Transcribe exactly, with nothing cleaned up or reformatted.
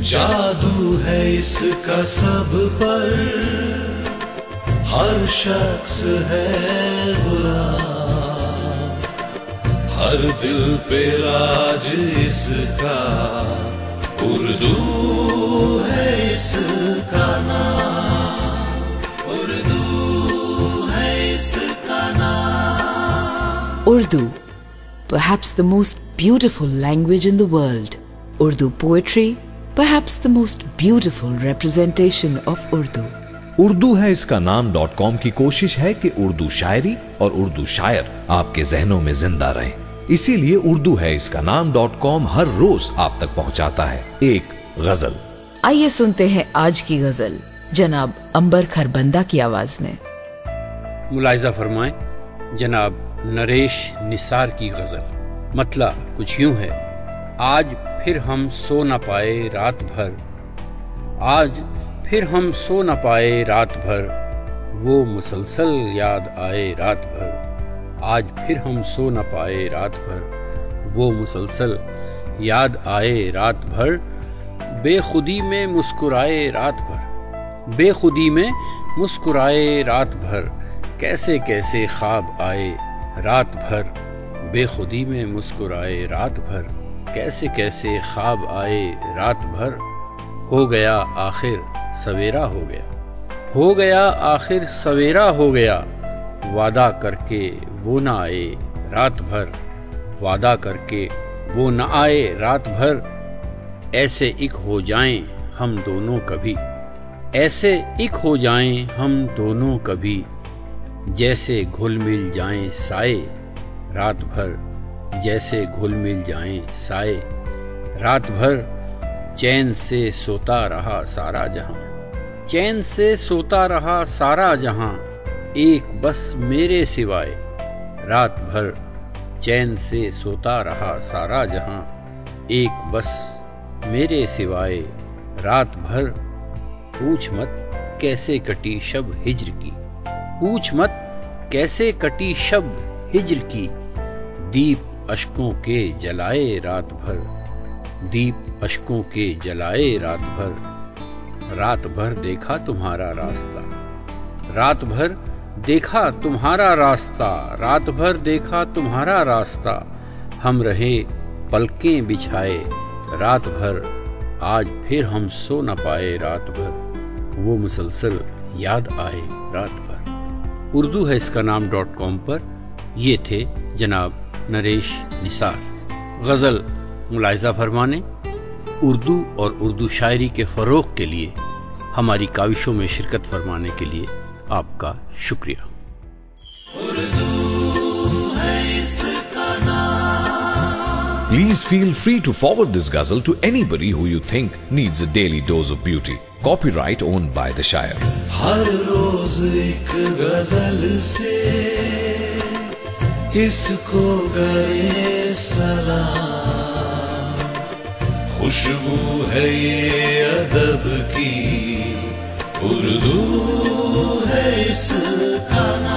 جادو ہے اس کا سب پر، ہر شخص ہے غلام، ہر دل پہ راج اس کا، اردو ہے اس کا نام، اردو ہے اس کا نام۔ Urdu, perhaps the most beautiful language in the world. Urdu poetry, perhaps the most beautiful representation of Urdu. Urdu ہے اس کا نام ڈاٹ کام کی کوشش ہے کہ اردو شاعری اور اردو شاعر آپ کے ذہنوں میں زندہ رہیں، اسی لیے اردو ہے اس کا نام ڈاٹ کام ہر روز آپ تک پہنچاتا ہے ایک غزل۔ آئیے سنتے ہیں آج کی غزل جناب عنبر کھربندہ کی آواز میں۔ ملاحظہ فرمائیں جناب نریش نثار کی غزل۔ مطلع کچھ یوں ہے: آج پھر ہم سو نہ پائے رات بھر، آج پھر ہم سو نہ پائے رات بھر، وہ مسلسل یاد آئے رات بھر، آج پھر ہم سو نہ پائے رات بھر، وہ مسلسل یاد آئے رات بھر، بے خودی میں مسکرائے رات بھر، بے خودی میں مسکرائے رات بھر، کیسے کیسے خواب آئے رات بھر، بے خودی میں مسکرائے رات بھر، کیسے کیسے خواب آئے رات بھر، ہو گیا آخر سویرا ہو گیا، ہو گیا آخر سویرا ہو گیا، وعدہ کر کے وہ نہ آئے رات بھر، وعدہ کر کے وہ نہ آئے رات بھر، ایسے ایک ہو جائیں ہم دونوں کبھی، ایسے ایک ہو جائیں ہم دونوں کبھی، جیسے گھل مل جائیں سائے رات بھر، جیسے گھل مل جائیں سائے رات بھر، چین سے سوتا رہا سارا جہاں، چین سے سوتا رہا سارا جہاں، ایک بس میرے سوائے رات بھر، چین سے سوتا رہا سارا جہاں، ایک بس میرے سوائے رات بھر، پوچھ مت کیسے کٹی شب ہجر کی، پوچھ مت کیسے کٹی شب ہجر کی، دیپ اشکوں کے جلائے رات بھر، دیپ اشکوں کے جلائے رات بھر، رات بھر دیکھا تمہارا راستہ، رات بھر دیکھا تمہارا راستہ، رات بھر دیکھا تمہارا راستہ، ہم رہے پلکیں بچھائے رات بھر، آج پھر ہم سو نہ پائے رات بھر، وہ مسلسل یاد آئے رات بھر۔ اردو ہے اس کا نام ڈاٹ کام پر یہ تھے جناب نریش نثار۔ غزل ملاحظہ فرمانے، اردو اور اردو شاعری کے فروغ کے لیے ہماری کاوشوں میں شرکت فرمانے کے لیے آپ کا شکریہ۔ Please feel free to forward this ghazal to anybody who you think needs a daily dose of beauty. Copyright owned by the Shire. ہر روز ایک غزل سے اس کو کرے سلام، خوشبو ہے یہ ادب کی، اردو ہے اس کا نام۔